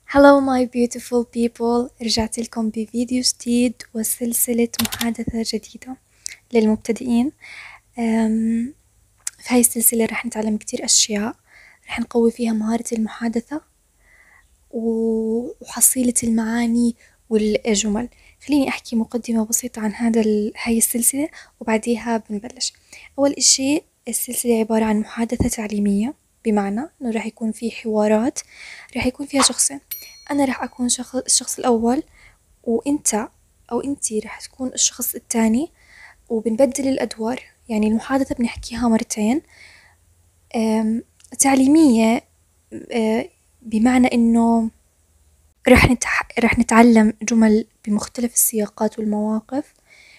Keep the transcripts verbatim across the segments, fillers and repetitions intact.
Hello my beautiful people، رجعت لكم بفيديو جديد وسلسلة محادثة جديدة للمبتدئين. أم، في هاي السلسلة رح نتعلم كتير أشياء، رح نقوي فيها مهارة المحادثة وحصيلة المعاني والجمل. خليني أحكي مقدمة بسيطة عن هذا هاي السلسلة وبعديها بنبلش. أول إشي، السلسلة عبارة عن محادثة تعليمية، بمعنى إنه رح يكون في حوارات، رح يكون فيها شخصين. أنا رح أكون شخص الشخص الأول، وإنت أو إنتي رح تكون الشخص الثاني، وبنبدل الأدوار. يعني المحادثة بنحكيها مرتين. تعليمية بمعنى إنه رح نتح... رح نتعلم جمل بمختلف السياقات والمواقف.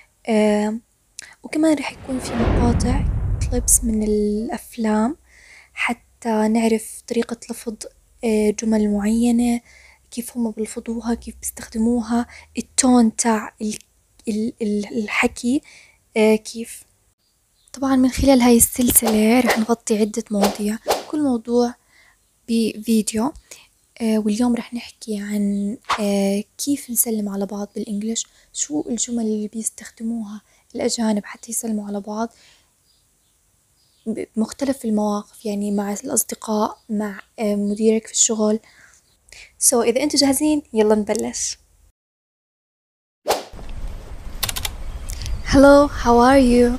وكمان رح يكون في مقاطع كليبس من الأفلام حتى نعرف طريقة لفظ جمل معينة، كيف هم بلفظوها، كيف بيستخدموها، التون تاع الحكي كيف. طبعا من خلال هاي السلسلة رح نغطي عدة مواضيع، كل موضوع بفيديو. واليوم رح نحكي عن كيف نسلم على بعض بالإنجليش، شو الجمل اللي بيستخدموها الأجانب حتى يسلموا على بعض بمختلف المواقف، يعني مع الأصدقاء، مع مديرك في الشغل. So إذا أنتوا جاهزين يلا نبلش. Hello, how are you?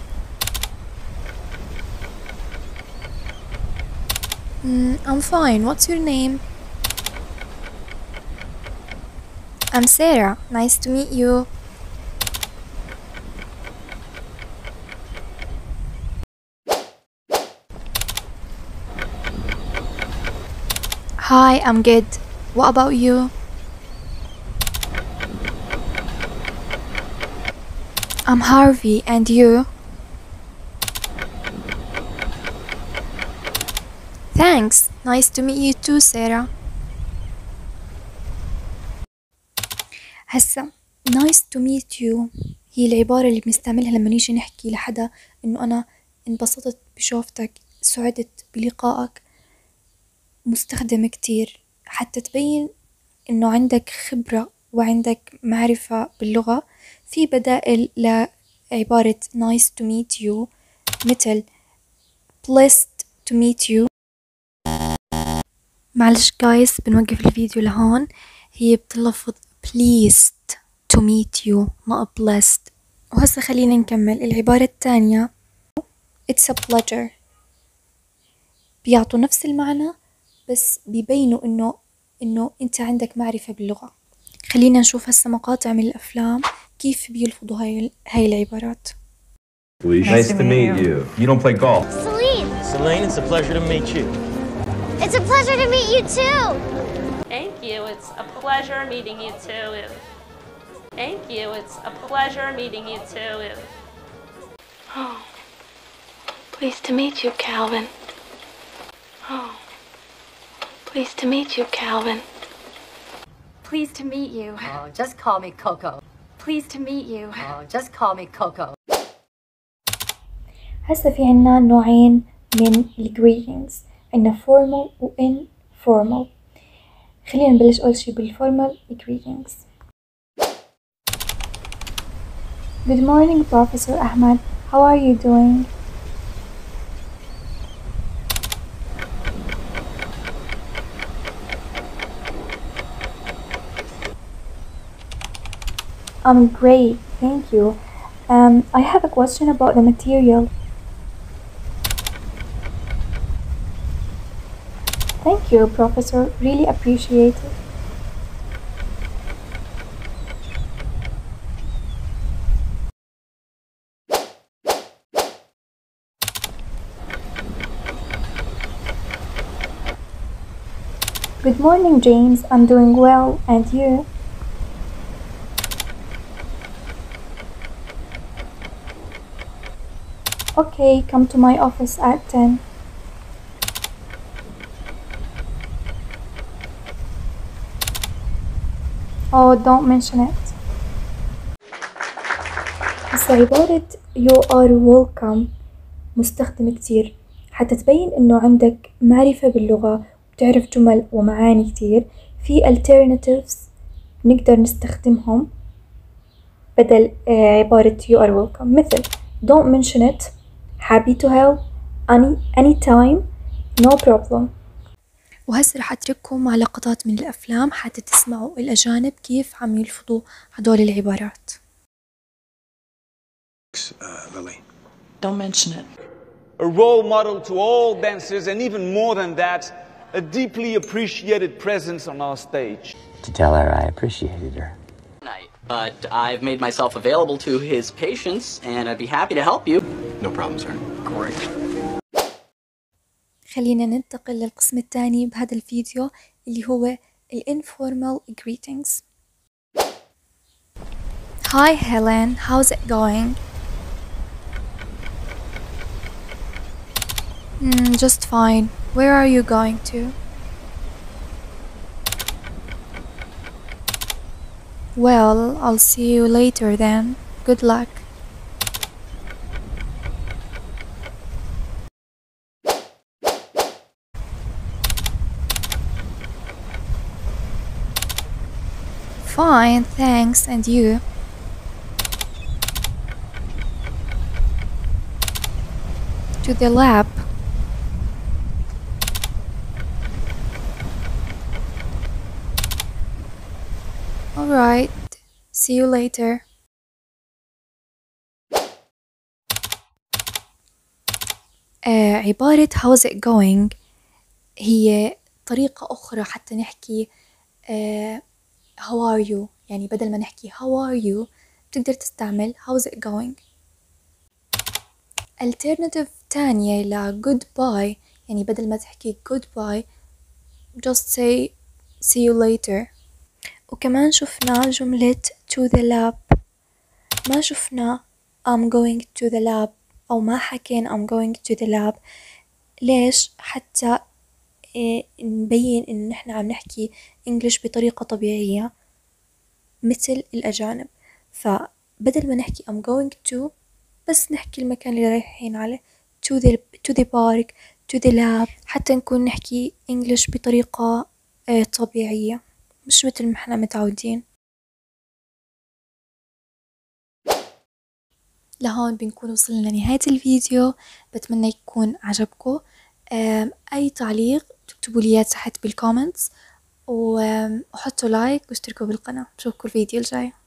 Mm, I'm fine. What's your name? I'm Sarah. Nice to meet you. Hi, I'm good. What about you? I'm Harvey, and you? Thanks. Nice to meet you too, Sarah. هسا nice to meet you هي العبارة اللي بنستعملها لما نيجي نحكي لحدا إنه أنا انبسطت بشوفتك، سعدت بلقائك. مستخدم كتير حتى تبين إنه عندك خبرة وعندك معرفة باللغة. في بدائل لعبارة nice to meet you مثل pleased to meet you. معلش guys، بنوقف الفيديو لهون. هي بتلفظ pleased to meet you not blessed. وهسا خلينا نكمل العبارة الثانية it's a pleasure. بيعطوا نفس المعنى بس بيبينوا إنه إنه أنت عندك معرفة باللغة. خلينا نشوف هسا مقاطع من الأفلام كيف بيلفظوا هاي هاي العبارات. Nice to meet you. You don't play golf. Celine. Celine, it's a pleasure to meet you. It's a pleasure to meet you too. Thank you. It's a pleasure meeting you too. Thank you. It's a pleasure meeting you too. Oh, pleased to meet you, Calvin. Oh, pleased to meet you, Calvin. Pleased to meet you. Oh, just call me Coco. Pleased to meet you. Oh, just call me Coco. هسا في عنا نوعين من ال greetings، عنا formal و informal. خلينا نبلش أول شي بالformal greetings. Good morning, Professor Ahmed. How are you doing? I'm great, thank you. Um, I have a question about the material. Thank you, Professor. Really appreciate it. Good morning, James. I'm doing well, and you? Okay, come to my office at ten. Oh, don't mention it. هسا عبارة you are welcome مستخدم كتير حتى تبين إنه عندك معرفة باللغة وبتعرف جمل ومعاني كتير. في alternatives نقدر نستخدمهم بدل عبارة you are welcome، مثل don't mention it، happy to help، any anytime، no problem. وهسه راح أترككم مع لقطات من الأفلام حتى تسمعوا الأجانب كيف عم يلفظوا هدول العبارات. Uh, Lily. Don't mention it. A role model to all dancers, and even more than that, a deeply appreciated presence on our stage. To tell her I appreciated her. But I've made myself available to his patients, and I'd be happy to help you. No problem, sir. Great. خلينا ننتقل للقسم الثاني بهذا الفيديو اللي هو ال informal greetings. Hi Helen, how's it going? Mm, just fine. Where are you going to? Well, I'll see you later then. Good luck. Fine, thanks. And you? To the lab. Alright, see you later. آه عبارة how's it going هي طريقة أخرى حتى نحكي آه how are you، يعني بدل ما نحكي how are you بتقدر تستعمل how's it going. alternative تانية ل goodbye، يعني بدل ما تحكي goodbye just say see you later. وكمان شفنا جملة to the lab، ما شفنا I'm going to the lab أو ما حكينا I'm going to the lab. ليش؟ حتى إيه نبين إن نحنا عم نحكي English بطريقة طبيعية مثل الأجانب. فبدل ما نحكي I'm going to بس نحكي المكان اللي رايحين عليه to the to the park to the lab، حتى نكون نحكي English بطريقة إيه طبيعية مش مثل ما احنا متعودين. لهون بنكون وصلنا لنهاية الفيديو، بتمنى يكون عجبكم. أي تعليق تكتبوا لي إياه تحت بالكومنتس، وحطوا لايك واشتركوا بالقناة. نشوفكم الفيديو الجاي.